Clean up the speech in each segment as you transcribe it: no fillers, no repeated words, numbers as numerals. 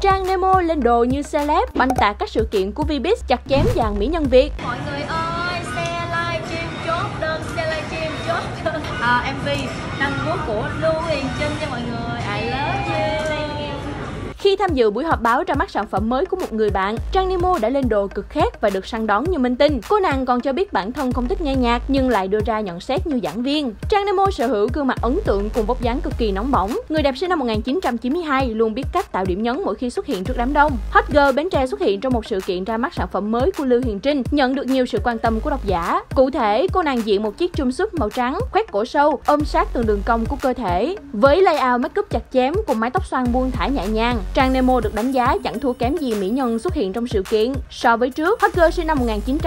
Trang Nemo lên đồ như celeb, banh tạc các sự kiện của Vbiz, chặt chém dàn mỹ nhân Việt. Mọi người ơi, xe livestream chốt đơn, xe livestream chốt đơn. MV Năm Quốc của Lưu Huyền Trinh nha mọi người. I love you. Khi tham dự buổi họp báo ra mắt sản phẩm mới của một người bạn, Trang Nemo đã lên đồ cực khác và được săn đón như minh tinh. Cô nàng còn cho biết bản thân không thích nghe nhạc nhưng lại đưa ra nhận xét như giảng viên. Trang Nemo sở hữu gương mặt ấn tượng cùng vóc dáng cực kỳ nóng bỏng. Người đẹp sinh năm 1992 luôn biết cách tạo điểm nhấn mỗi khi xuất hiện trước đám đông. Hot girl Bến Tre xuất hiện trong một sự kiện ra mắt sản phẩm mới của Lưu Huyền Trinh, nhận được nhiều sự quan tâm của độc giả. Cụ thể, cô nàng diện một chiếc jumpsuit màu trắng, khoét cổ sâu, ôm sát từng đường cong của cơ thể. Với layout make up chặt chém cùng mái tóc xoăn buông thả nhẹ nhàng, Trang Nemo được đánh giá chẳng thua kém gì mỹ nhân xuất hiện trong sự kiện. So với trước, hot girl sinh năm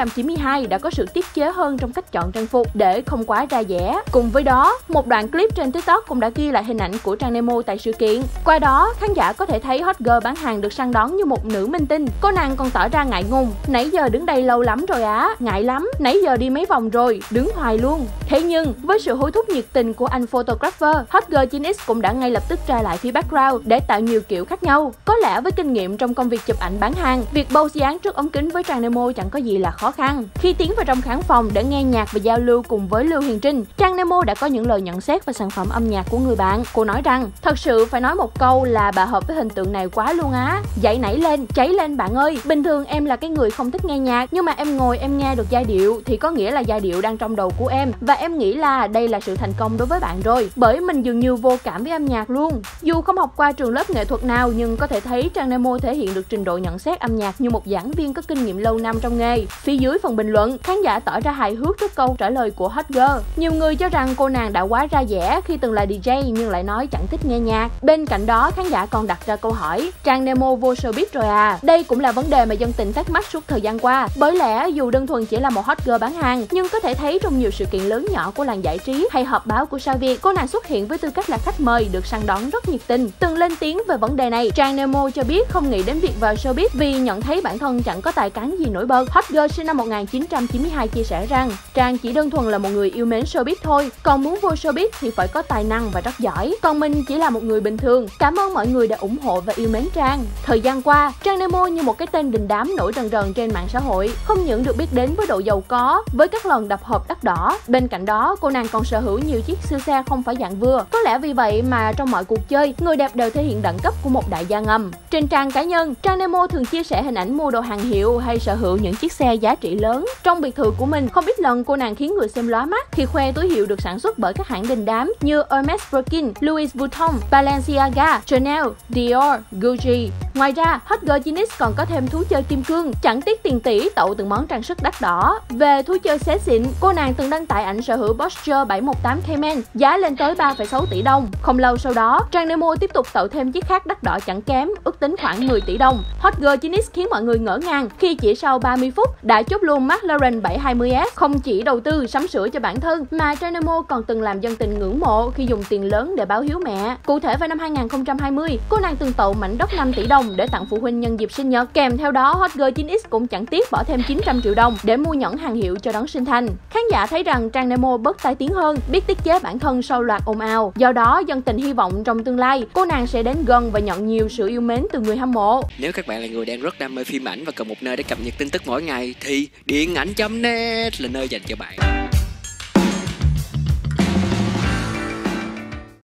1992 đã có sự tiết chế hơn trong cách chọn trang phục để không quá ra vẻ. Cùng với đó, một đoạn clip trên TikTok cũng đã ghi lại hình ảnh của Trang Nemo tại sự kiện. Qua đó, khán giả có thể thấy hot girl bán hàng được săn đón như một nữ minh tinh. Cô nàng còn tỏ ra ngại ngùng: "Nãy giờ đứng đây lâu lắm rồi á, ngại lắm, nãy giờ đi mấy vòng rồi, đứng hoài luôn." Thế nhưng, với sự hối thúc nhiệt tình của anh photographer, hot girl 9X cũng đã ngay lập tức ra lại phía background để tạo nhiều kiểu khác nhau. Có lẽ với kinh nghiệm trong công việc chụp ảnh bán hàng, việc pose dáng trước ống kính với Trang Nemo chẳng có gì là khó khăn. Khi tiến vào trong khán phòng để nghe nhạc và giao lưu cùng với Lưu Huyền Trinh, Trang Nemo đã có những lời nhận xét về sản phẩm âm nhạc của người bạn. Cô nói rằng: "Thật sự phải nói một câu là bà hợp với hình tượng này quá luôn á. Dậy nảy lên, cháy lên bạn ơi. Bình thường em là cái người không thích nghe nhạc, nhưng mà em ngồi em nghe được giai điệu thì có nghĩa là giai điệu đang trong đầu của em, và em nghĩ là đây là sự thành công đối với bạn rồi, bởi mình dường như vô cảm với âm nhạc luôn." Dù không học qua trường lớp nghệ thuật nào nhưng có thể thấy Trang Nemo thể hiện được trình độ nhận xét âm nhạc như một giảng viên có kinh nghiệm lâu năm trong nghề. Phía dưới phần bình luận, khán giả tỏ ra hài hước trước câu trả lời của hot girl. Nhiều người cho rằng cô nàng đã quá ra vẻ khi từng là DJ nhưng lại nói chẳng thích nghe nhạc. Bên cạnh đó, khán giả còn đặt ra câu hỏi: "Trang Nemo vô showbiz rồi à?" Đây cũng là vấn đề mà dân tình thắc mắc suốt thời gian qua. Bởi lẽ dù đơn thuần chỉ là một hot girl bán hàng, nhưng có thể thấy trong nhiều sự kiện lớn nhỏ của làng giải trí hay họp báo của sao Việt, cô nàng xuất hiện với tư cách là khách mời được săn đón rất nhiệt tình. Từng lên tiếng về vấn đề này, Trang Nemo cho biết không nghĩ đến việc vào showbiz vì nhận thấy bản thân chẳng có tài cán gì nổi bật. Hot girl sinh năm 1992 chia sẻ rằng Trang chỉ đơn thuần là một người yêu mến showbiz thôi, còn muốn vô showbiz thì phải có tài năng và rất giỏi. Còn mình chỉ là một người bình thường. Cảm ơn mọi người đã ủng hộ và yêu mến Trang. Thời gian qua, Trang Nemo như một cái tên đình đám nổi rần rần trên mạng xã hội, không những được biết đến với độ giàu có, với các lần đập hộp đắt đỏ. Bên cạnh đó, cô nàng còn sở hữu nhiều chiếc siêu xe không phải dạng vừa. Có lẽ vì vậy mà trong mọi cuộc chơi, người đẹp đều thể hiện đẳng cấp của một đại gia ngầm. Trên trang cá nhân, Trang Nemo thường chia sẻ hình ảnh mua đồ hàng hiệu hay sở hữu những chiếc xe giá trị lớn. Trong biệt thự của mình, không ít lần cô nàng khiến người xem lóa mắt khi khoe túi hiệu được sản xuất bởi các hãng đình đám như Hermes Birkin, Louis Vuitton, Balenciaga, Chanel, Dior, Gucci. Ngoài ra, hot girl 9X còn có thêm thú chơi kim cương, chẳng tiếc tiền tỷ tậu từng món trang sức đắt đỏ. Về thú chơi xế xịn, cô nàng từng đăng tải ảnh sở hữu Porsche 718 Cayman giá lên tới 3,6 tỷ đồng. Không lâu sau đó, Trang Nemo tiếp tục tậu thêm chiếc khác đắt đỏ chẳng kém, ước tính khoảng 10 tỷ đồng. Hot girl 9X khiến mọi người ngỡ ngàng khi chỉ sau 30 phút đã chốt luôn McLaren 720S. Không chỉ đầu tư sắm sửa cho bản thân mà Trang Nemo còn từng làm dân tình ngưỡng mộ khi dùng tiền lớn để báo hiếu mẹ. Cụ thể vào năm 2020, cô nàng từng tậu mảnh đất 5 tỷ đồng để tặng phụ huynh nhân dịp sinh nhật. Kèm theo đó, hot girl 9X cũng chẳng tiếc bỏ thêm 900 triệu đồng để mua nhẫn hàng hiệu cho đón sinh thành. Khán giả thấy rằng Trang Nemo bớt tai tiếng hơn, biết tiết chế bản thân sau loạt ồn ào. Do đó, dân tình hy vọng trong tương lai, cô nàng sẽ đến gần và nhận nhiều sự yêu mến từ người hâm mộ. Nếu các bạn là người đang rất đam mê phim ảnh và cần một nơi để cập nhật tin tức mỗi ngày thì điện ảnh.net là nơi dành cho bạn.